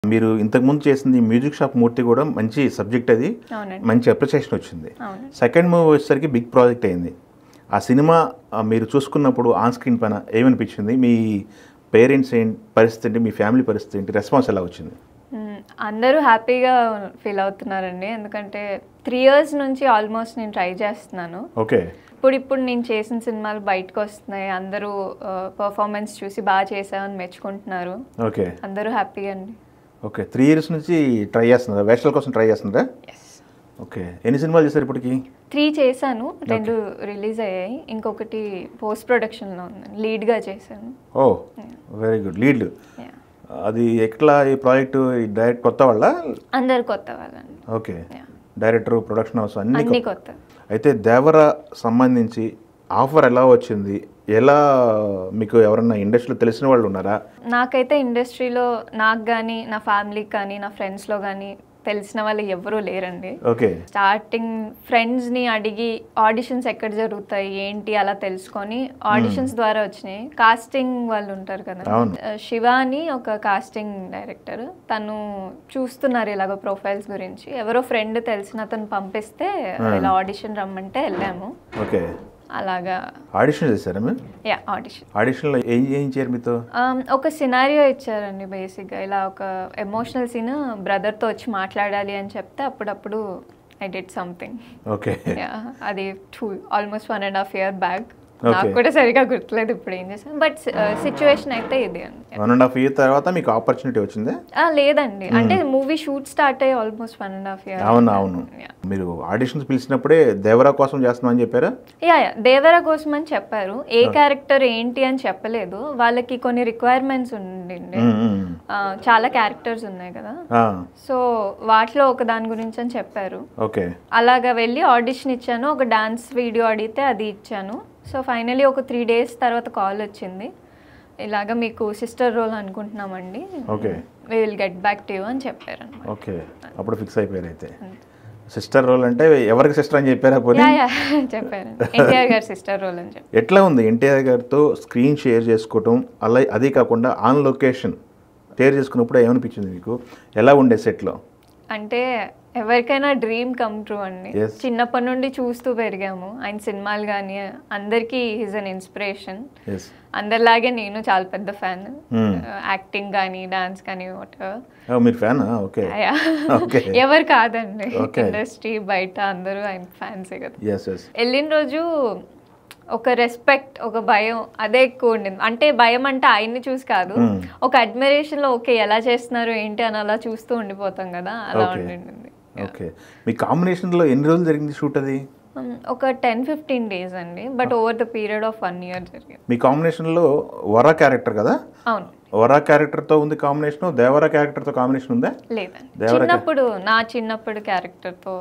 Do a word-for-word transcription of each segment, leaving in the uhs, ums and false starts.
మీరు ఇంతకు ముందు చేసింది మ్యూజిక్ షాప్ మూర్తి కూడా మంచి సబ్జెక్ట్, అది మంచి అప్రిసియేషన్ వచ్చింది. సెకండ్ మూవీ వచ్చేసరికి బిగ్ ప్రాజెక్ట్ అయింది. ఆ సినిమా మీరు చూసుకున్నప్పుడు ఆన్ స్క్రీన్ పైన ఏమనిపించింది? మీ పేరెంట్స్ ఏంటి పరిస్థితి ఏంటి, మీ ఫ్యామిలీ పరిస్థితి ఏంటి, రెస్పాన్స్ ఎలా వచ్చింది? అందరూ హ్యాపీగా ఫీల్ అవుతున్నారండి, ఎందుకంటే త్రీ ఇయర్స్ నుంచి ఆల్మోస్ట్ నేను ట్రై చేస్తున్నాను. ఓకే. ఇప్పుడు ఇప్పుడు నేను చేసిన సినిమాలు బయటకు వస్తున్నాయి, అందరూ పర్ఫార్మెన్స్ చూసి బాగా చేసామని మెచ్చుకుంటున్నారు. ఓకే, అందరూ హ్యాపీగా అండి. ఓకే, త్రీ ఇయర్స్ నుంచి ట్రై చేస్తున్నారా? వేషాల కోసం ట్రై చేస్తున్నారా? ఓకే. ఎన్ని సినిమాలు చేశారు ఇప్పటికి? త్రీ చేశాను, రెండు రిలీజ్ అయ్యాయి, ఇంకొకటి పోస్ట్ ప్రొడక్షన్లో ఉంది, లీడ్గా చేశాను. ఓ వెరీ గుడ్. లీడ్ అది ఎట్లా? ఈ ప్రాజెక్ట్ డైరెక్ట్ కొత్త వాళ్ళ? అందరు కొత్త వాళ్ళండి. ఓకే, డైరెక్టర్, ప్రొడక్షన్ హౌస్ అన్ని కొత్త. అయితే దేవర సంబంధించి ఆఫర్ ఎలా వచ్చింది? ఎలా మీకు ఎవరన్నా ఇండస్ట్రీలో తెలిసిన వాళ్ళు ఉన్నారా? నాకైతే ఇండస్ట్రీలో నాకు కానీ నా ఫ్యామిలీకి కానీ నా ఫ్రెండ్స్లో కానీ తెలిసిన వాళ్ళు ఎవరూ లేరండి. ఓకే. స్టార్టింగ్ ఫ్రెండ్స్ని అడిగి ఆడిషన్స్ ఎక్కడ జరుగుతాయి ఏంటి అలా తెలుసుకొని ఆడిషన్స్ ద్వారా వచ్చినాయి. కాస్టింగ్ వాళ్ళు ఉంటారు కదా, శివాని ఒక కాస్టింగ్ డైరెక్టర్, తను చూస్తున్నారు ఇలాగ ప్రొఫైల్స్ గురించి, ఎవరో ఫ్రెండ్ తెలిసిన అతను పంపిస్తే ఇలా ఆడిషన్ రమ్మంటే వెళ్ళాము. ఓకే. అలాగా ఆడిషన్ చేశారా మీరు? Yeah, audition. ఆడిషన్లో ఏం ఏం చేశారు మీతో? ఒక సినారియో ఇచ్చారండి బేసిక్గా, ఇలా ఒక ఎమోషనల్ సీన్ బ్రదర్తో వచ్చి మాట్లాడాలి అని చెప్తే అప్పుడప్పుడు ఐ డిడ్ సంథింగ్. ఓకే. అది too almost one and half year back, నాకు కూడా సరిగా గుర్తులేదు ఇప్పుడు ఏం చేశాను, బట్ సిచ్యువేషన్ అయితే ఇది అండి. వన్ అండ్ హాఫ్ ఇయర్ తర్వాత మీకు ఆపర్చునిటీ వచ్చింది? లేదండి, అంటే మూవీ షూట్ స్టార్ట్ అయ్యి almost one and half year. అవును అవును. మీరు ఆడిషన్స్ పిలిచినప్పుడే దేవరా కోసం చేస్తున్నామని చెప్పారా? యా యా దేవరా కోసం అని చెప్పారు. ఏ క్యారెక్టర్ ఏంటి అని చెప్పలేదు, వాళ్ళకి కొన్ని రిక్వైర్మెంట్స్ ఉండింది, చాలా క్యారెక్టర్స్ ఉన్నాయి కదా, సో వాటిలో ఒక దాని గురించి అని చెప్పారు. ఓకే. అలాగా వెళ్ళి ఆడిషన్ ఇచ్చాను, ఒక డాన్స్ వీడియో అడిగితే అది ఇచ్చాను. సో ఫైనలీ ఒక త్రీ డేస్ తర్వాత కాల్ వచ్చింది, ఇలాగ మీకు సిస్టర్ రోల్ అనుకుంటున్నామండి, okay, we will get back to you అని చెప్పారు. ఓకే, అప్పుడు ఫిక్స్ అయిపోయారు. అయితే సిస్టర్ రోల్ అంటే ఎవరికి సిస్టర్ అని చెప్పారా? పోనీ చెప్పారు, ఎన్టీఆర్ గారి సిస్టర్ రోల్ అని చెప్పి. ఎట్లా ఉంది ఎన్టీఆర్ గారితో స్క్రీన్ షేర్ చేసుకోవటం? అలా అదే కాకుండా ఆన్ లొకేషన్ షేర్ చేసుకున్నప్పుడు ఏమనిపించింది మీకు? ఎలా ఉండే సెట్లో? అంటే ఎవరికైనా డ్రీమ్ కమ్ ట్రూ అండి, చిన్నప్పటి నుండి చూస్తూ పెరిగాము ఆయన సినిమాలు కానీ, అందరికీ ఈజ్ అన్ ఇన్స్పిరేషన్. అందరిలాగే నేను చాలా పెద్ద ఫ్యాన్, యాక్టింగ్ కానీ డాన్స్ కానీ మీరు ఫ్యాన్? ఓకే. ఎవరు కాదండి, ఇండస్ట్రీ బయట అందరూ ఆయన ఫ్యాన్సే కదా. వెళ్ళిన రోజు ఒక రెస్పెక్ట్, ఒక భయం అదే ఎక్కువ ఉండింది. అంటే భయం అంటే ఆయన్ని చూసి కాదు, ఒక అడ్మిరేషన్ లో ఓకే ఎలా చేస్తున్నారు ఏంటి అని అలా చూస్తూ ఉండిపోతాం కదా, అలా ఉండింది. ఓకే. మీ కాంబినేషన్ లో ఎన్ని రోజులు జరిగింది షూట్? అది ఒక టెన్ ఫిఫ్టీన్ డేస్ అండి, but over the period of one year జరిగింది. మీ కాంబినేషన్ లో వరా క్యారెక్టర్ కదా? అవును, వరా క్యారెక్టర్ తో ఉంది కాంబినేషన్. దేవరా క్యారెక్టర్ తో కాంబినేషన్ ఉందా? లేదండి, చిన్నప్పుడు నా చిన్నప్పుడు క్యారెక్టర్ తో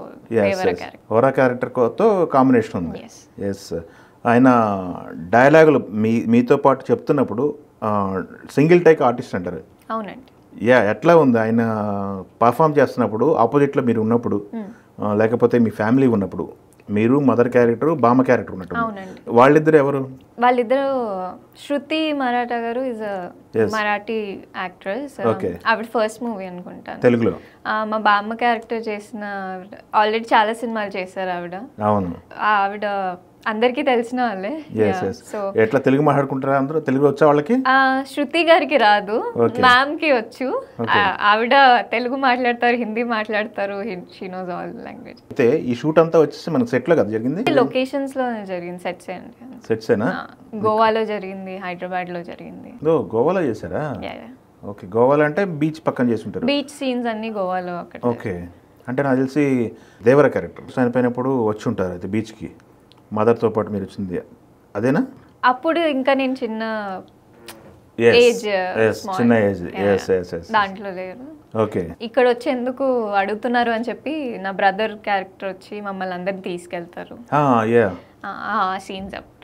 వరా క్యారెక్టర్ తో కాంబినేషన్ ఉంది. ఎస్. ఆయన డైలాగులు మీ మీతో పాటు చెప్తున్నప్పుడు సింగిల్ టేక్ ఆర్టిస్ట్ అంటారు. అవునండి. యా, ఎట్లా ఉంది ఆయన పర్ఫామ్ చేస్తున్నప్పుడు? ఆపోజిట్లో మీరు ఉన్నప్పుడు, లేకపోతే మీ ఫ్యామిలీ ఉన్నప్పుడు, మీరు మదర్ క్యారెక్టర్, బామ్మ క్యారెక్టర్ ఉన్నట్టు, వాళ్ళిద్దరు ఎవరు? వాళ్ళిద్దరు శృతి మరాఠా గారు ఇస్ మరాఠీ యాక్ట్రెస్, ఆవిడ ఫస్ట్ మూవీ అనుకుంటాను తెలుగులో. మా బామ్మ క్యారెక్టర్ చేసిన ఆల్రెడీ చాలా సినిమాలు చేశారు ఆవిడ. అవును, ఆవిడ అందరికీ తెలిసిన వాళ్ళే. ఎట్లా తెలుగు మాట్లాడుకుంటారా అందరూ? తెలుగు వచ్చా వాళ్ళకి? శృతి గారికి రాదు, మ్యామ్ కి వచ్చు. ఆవిడ తెలుగు మాట్లాడతారు, హిందీ మాట్లాడతారు, షీ నోస్ ఆల్ లాంగ్వేజ్. అయితే ఈ షూట్ అంతా వచ్చేసి మనకి సెట్ లో కదా జరిగింది? లొకేషన్స్ లో జరిగింది, సెట్స్ అండి. సెట్స్ ఏనా? గోవాలో జరిగింది, హైదరాబాద్ లో జరిగింది. గోవాలో చేశారా? ఓకే. గోవాలో అంటే బీచ్ పక్కన చేసి ఉంటారు, బీచ్ సీన్స్ అన్ని గోవాలో అక్కడ. ఓకే. అంటే నాకు తెలిసి దేవర క్యారెక్టర్ చనిపోయినప్పుడు వచ్చి ఉంటారు అయితే బీచ్కి, మదర్తో పాటు మీరు వచ్చింది అదేనా? అప్పుడు ఇంకా నేను చిన్న ఏజ్, చిన్న ఏజ్, దాంట్లో లేరు. ఓకే. ఇక్కడ వచ్చి ఎందుకు అడుగుతున్నారు అని చెప్పి నా బ్రదర్ క్యారెక్టర్ వచ్చి మమ్మల్ని అందరిని తీసుకెళ్తారు, ఆ సీన్స్ అప్